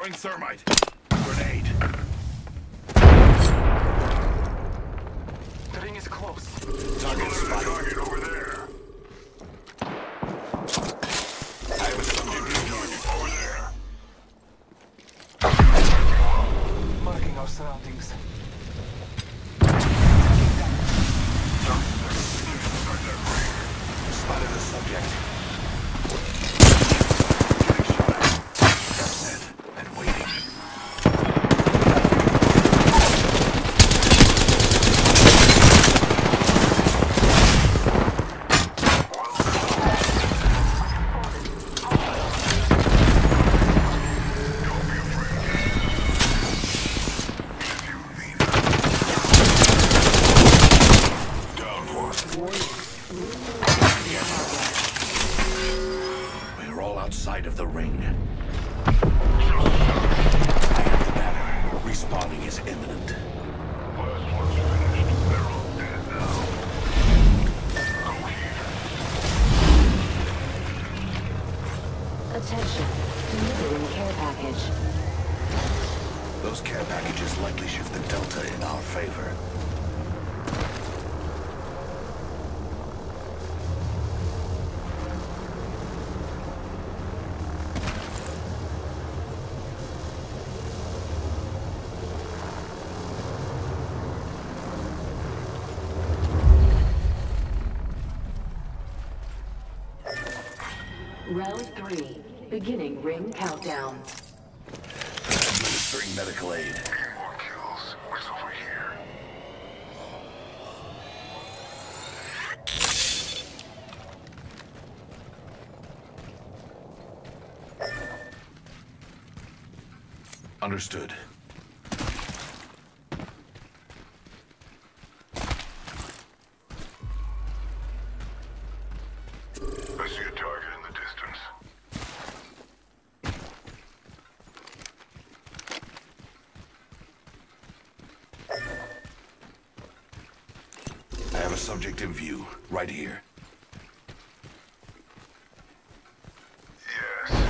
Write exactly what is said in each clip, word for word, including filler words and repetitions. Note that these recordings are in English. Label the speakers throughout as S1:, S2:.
S1: Throwing thermite. Grenade.
S2: The ring is close.
S1: Target spotted.
S3: Target over there.
S1: I have a subject in target over there.
S2: Marking our surroundings.
S1: Spotted a subject. We're all outside of the ring. I have the banner. Respawning is imminent.
S3: Last one's finished. They're all dead now. Go here.
S4: Attention. Delivering care package.
S1: Those care packages likely shift the delta in our favor.
S4: Round three. Beginning ring countdown.
S1: Administering medical aid.
S3: Few more kills. What's over here?
S1: Understood.
S3: I see a target in the distance.
S1: I have a subject in view, right here.
S3: Yes.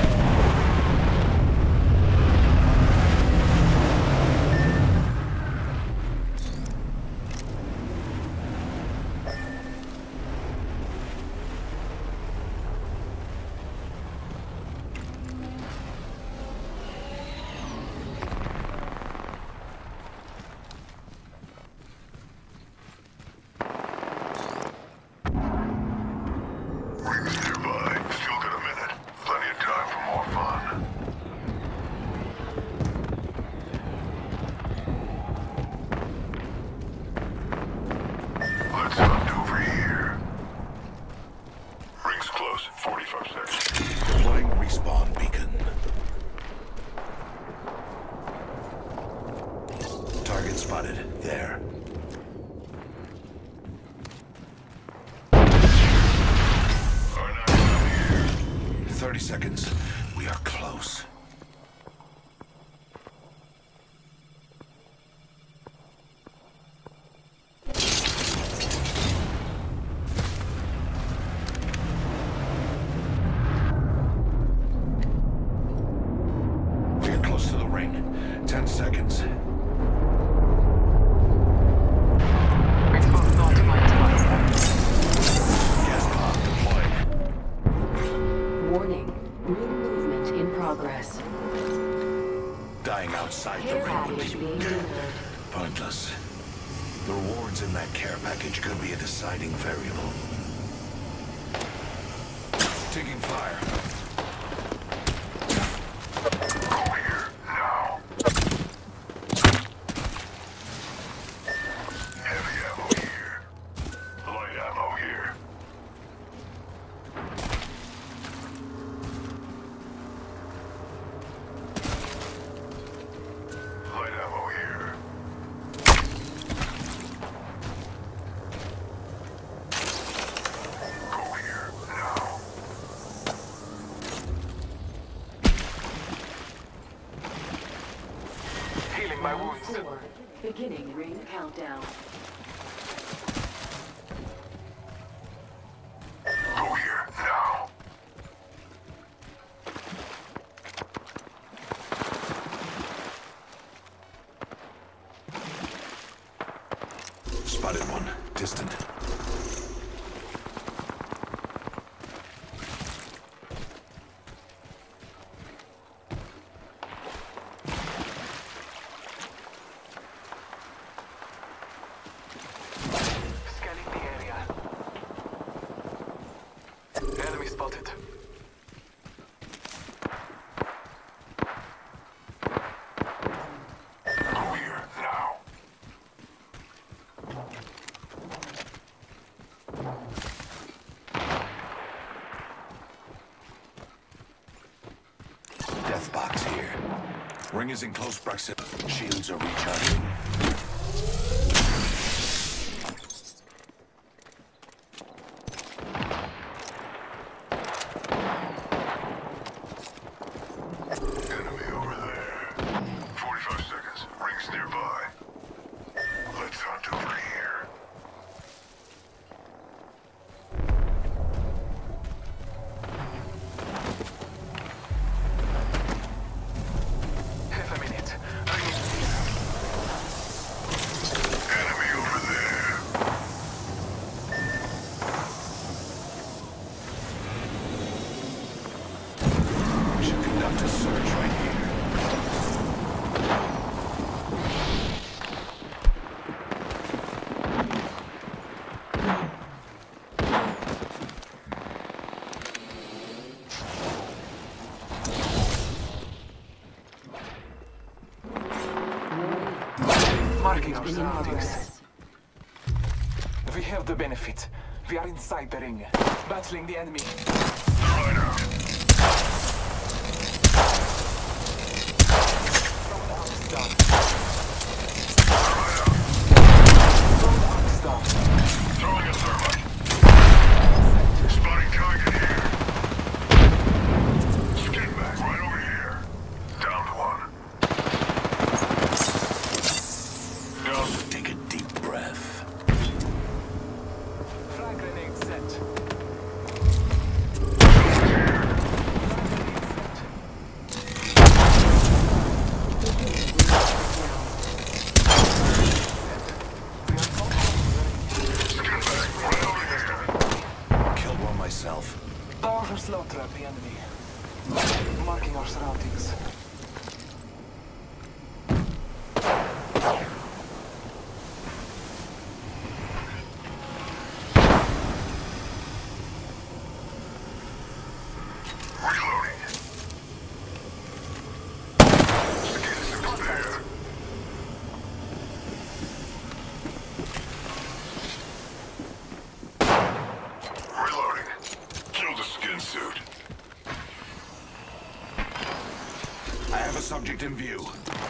S3: Rings nearby. Still got a minute. Plenty of time for more fun. Let's hunt over here. Rings close. forty-five seconds.
S1: Deploying respawn beacon. Target spotted. There.
S3: Are not down here.
S1: thirty seconds. We are close. We are close to the ring. Ten seconds.
S2: Ring close not to my time.
S1: Gas bomb deployed.
S4: Warning. Ring movement in progress.
S1: Dying outside the
S4: Care
S1: ring would
S4: package
S1: be
S4: being delivered.
S1: pointless. The rewards in that care package could be a deciding variable. Taking fire.
S3: Go here. Now. Heavy ammo here. Light ammo here. Light ammo here. Go here. Now.
S2: Healing my
S4: Round
S2: wounds.
S4: four. Beginning ring countdown.
S3: Go here. Now.
S1: Ring is in close proximity. Shields are recharging.
S3: Enemy over there. forty-five seconds. Ring's nearby. Let's hunt over here.
S2: Half a minute. Ring
S3: Enemy over there.
S1: We should conduct a search right here.
S2: marking our
S4: In
S2: surroundings.
S4: progress.
S2: We have the benefit. We are inside the ring, battling the enemy.
S3: Right out.
S2: Throw the arms down.
S3: Right out.
S2: Throw the arms down.
S3: Throwing a thermite. Spotting target here. Skin back right over here. Down one. Down.
S1: Take a deep breath.
S2: Frag grenade set.
S3: Skin back right over here.
S1: Killed one myself.
S2: Powerful slaughter at the enemy. Marking our surroundings.
S3: Reloading. Skin suit there. Reloading. Kill the skin suit.
S1: I have a subject in view.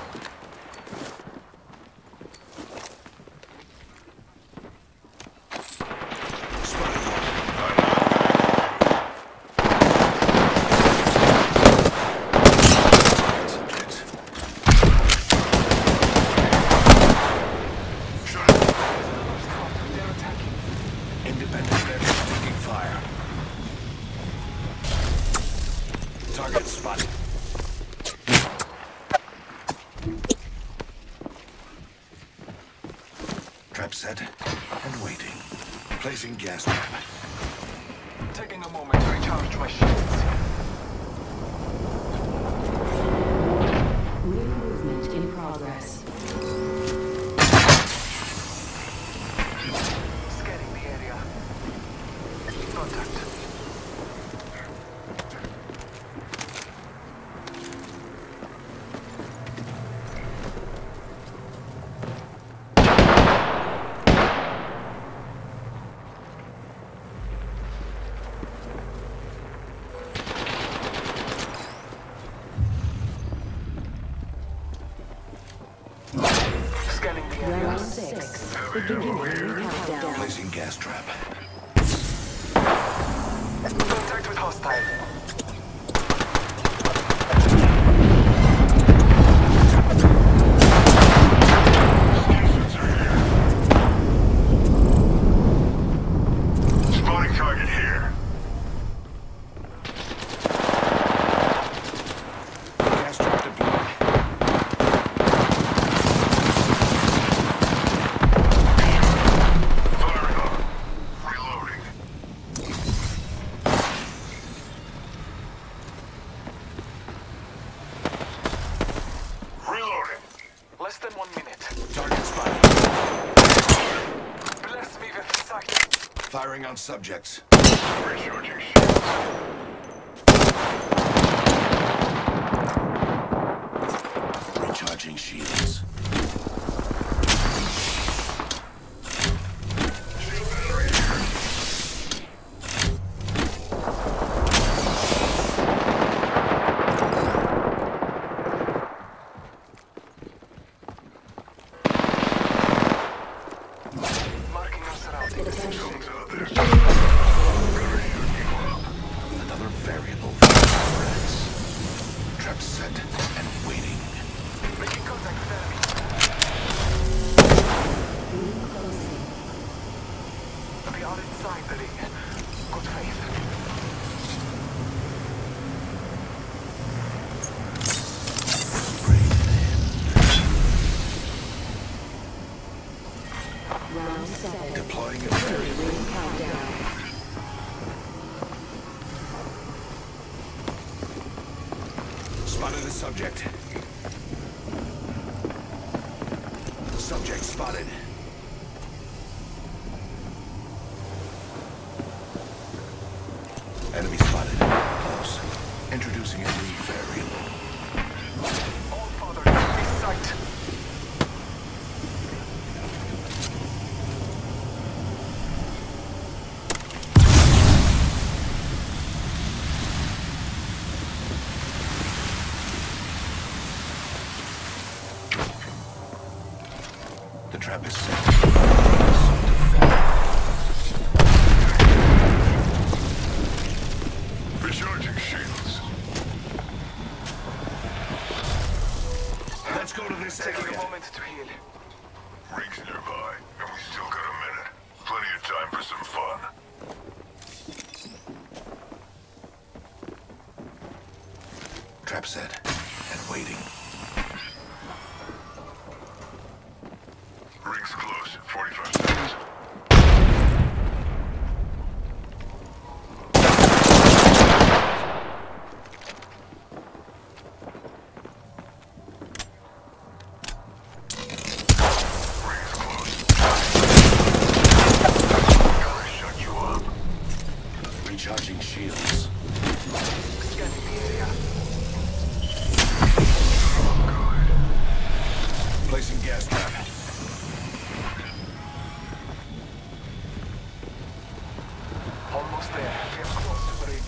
S1: Spotted one. Subject.
S3: Shut it.
S2: They're attacking.
S1: Independent veterans taking fire. Target spotted. Trap set and waiting. Placing gas trap.
S2: Taking a moment to recharge my shields.
S4: Ring movement in progress.
S2: Scanning the area. Contact. Scanning the area.
S4: Round six. Beginning ring countdown.
S1: Placing gas trap.
S2: Contact with hostile.
S3: Skin suits are here. Spotting target here.
S1: Gas trap deployed.
S3: Firing on. Reloading. Reloading.
S2: Less than one minute.
S1: Target spotted.
S2: Bless me with sight.
S1: Firing on subjects.
S3: Recharging shields.
S1: Recharging shields.
S3: Shield battery here.
S2: the ring. Good faith.
S4: Round seven.
S1: Deploying a
S4: Beginning ring countdown.
S1: Spotted a subject. Subject spotted. Enemy spotted. Close. Introducing a new variable.
S2: All father, this sight.
S1: The trap is set. Soon to fall.
S3: Recharging shields.
S1: Let's go to this
S2: Taking a
S1: area.
S2: moment to heal.
S3: Rings nearby, and we still got a minute. Plenty of time for some fun.
S1: Trap set. And waiting.
S3: Rings close. forty-five seconds. Rings close. Gotta shut you up.
S1: Recharging shields.
S2: Scanning the area.
S1: Placing gas trap.
S2: Almost there. We are close to the ring.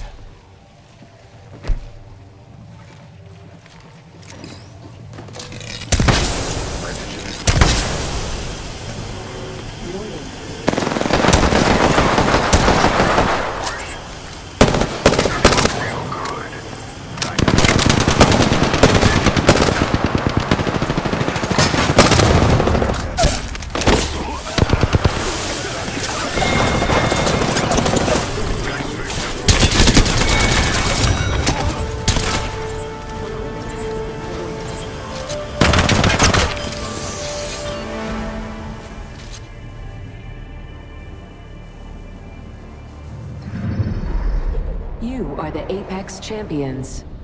S4: You are the Apex Champions.